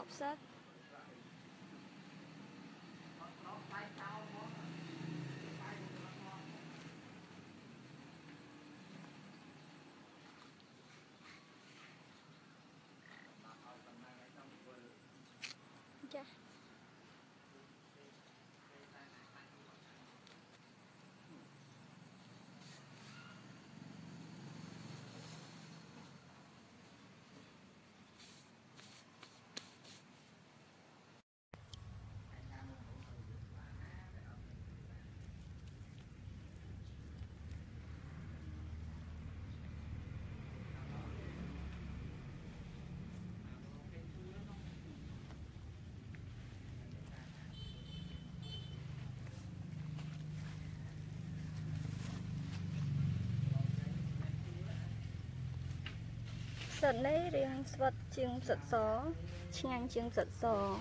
bọc sách. Dạ. Sật này riêng vật chiêng sật gió, nhanh chiêng sật gió.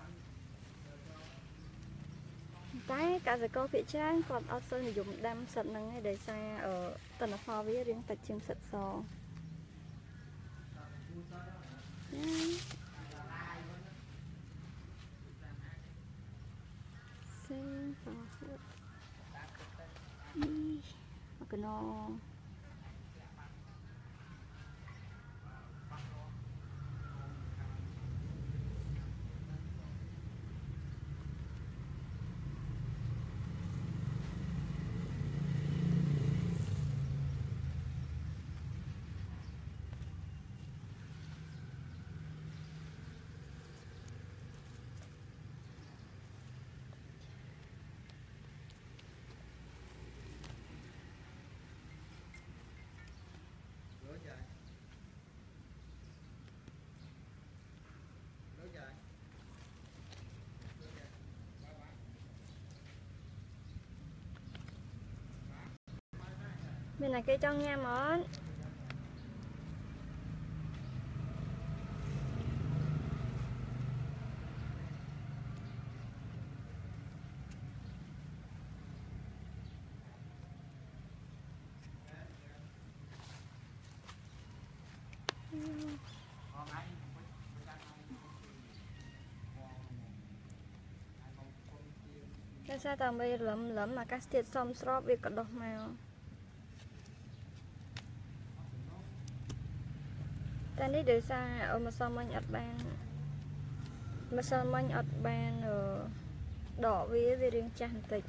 Tại cả cô phía trên còn ở sơn dùng đâm sật nâng để xa ở tầng phò với riêng vật chiêng sật gió. Xin phò sật. Cái nó mình là cây trong nha món. Cái sao tao bây lấm mà các tiết xong srop việc có độc màu. Ta đi được xa ở mà sao mình ọt ban. Mà sao mình ọt ban ở đỏ với riêng chăn tịch.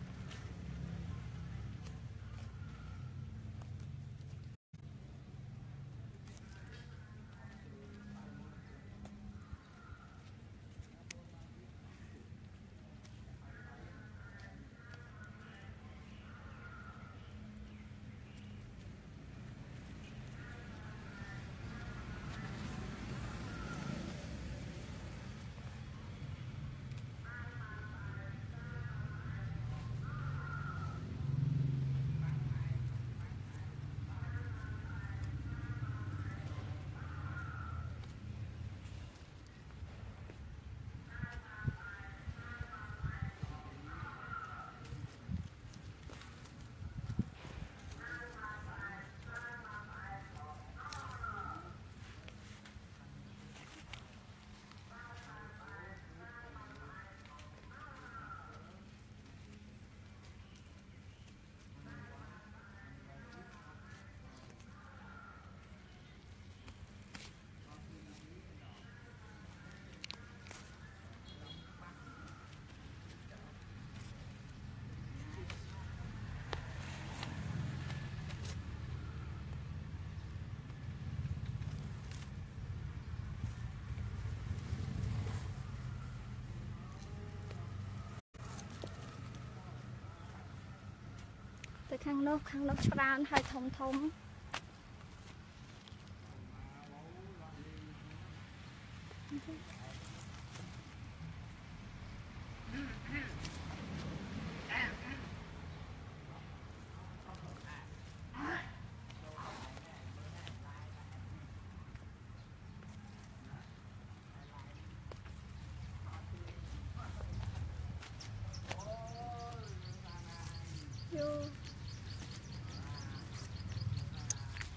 Tới khăn nốt tràn hay thông thông.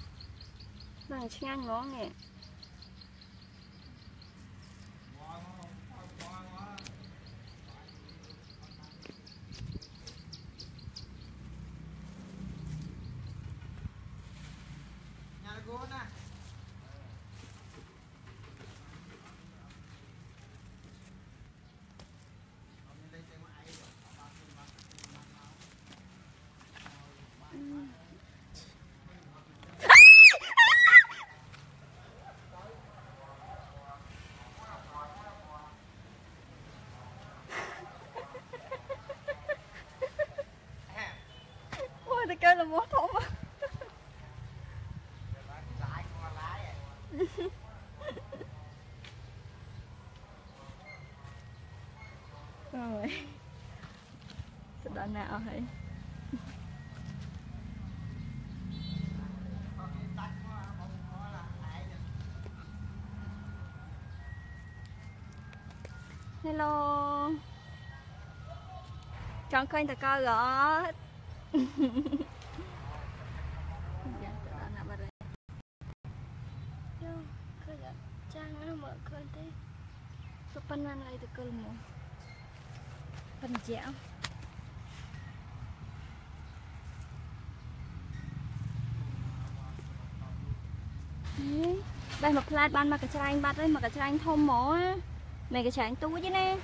Bằng nhanh ngon nè. nè ở đây hello chọn kênh ta coi rõ trang nó mở kênh thế số pan nan lại từ kênh một phần dẻo đây một plate ban mà cái chai bắt đấy mà cái chai thôm mỏ á này cái chai túi chứ nè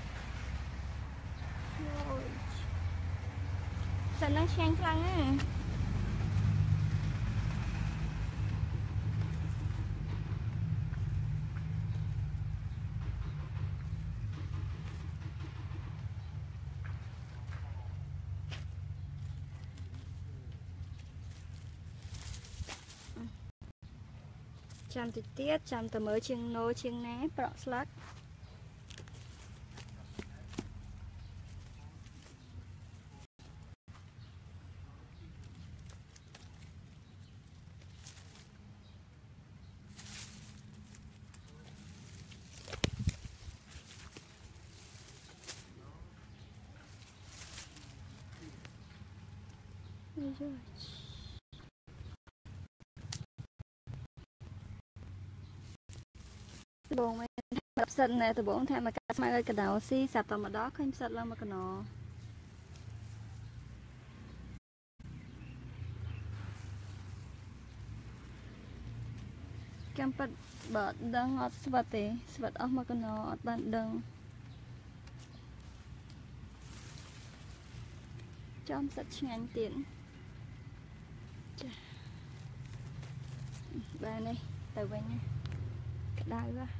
sao nó sang lăng á chăm thì tiết chăm từ mới chiên nô chiên né bọ slug bồn mình đập sân này từ bốn thêm mà cả mai ơi cái đầu xi sạp tầm ở đó không sạch lắm mà cái nó kem bật bật đằng ngọt sập ở mà cái nó đằng đằng trong sạch ngàn tiền ba này từ bên nha cái đai quá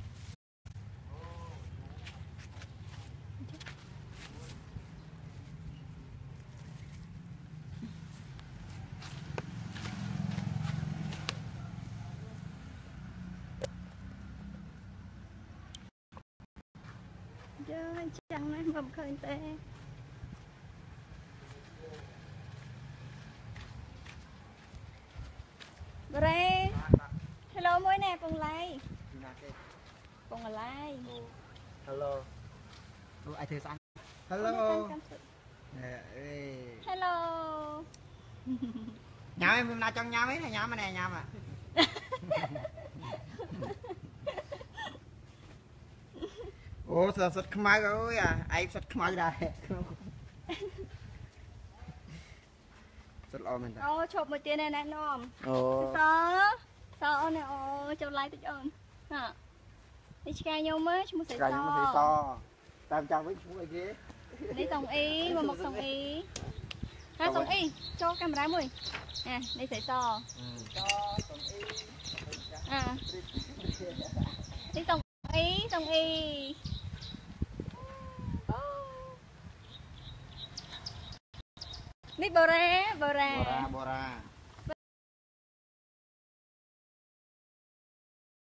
chẳng nói mầm khơi tê Bre hello mỗi nè cùng lại cùng lại hello ai thử sang hello hello nhà em na trong nhà mấy này nhà mà nè nhà mà ô sao sật khmai rồi à ai sật khmai đây sật lo mình ta ô chụp một tiền này nè nom ô sao nè ô chụp lại tôi chọn hả đi chơi nhau mới chúng mình sẽ so tam trang với chúng ấy kia đi sòng y mà một sòng y ha sòng y cho camera mười nè đi sẽ so à đi sòng y đi bora bora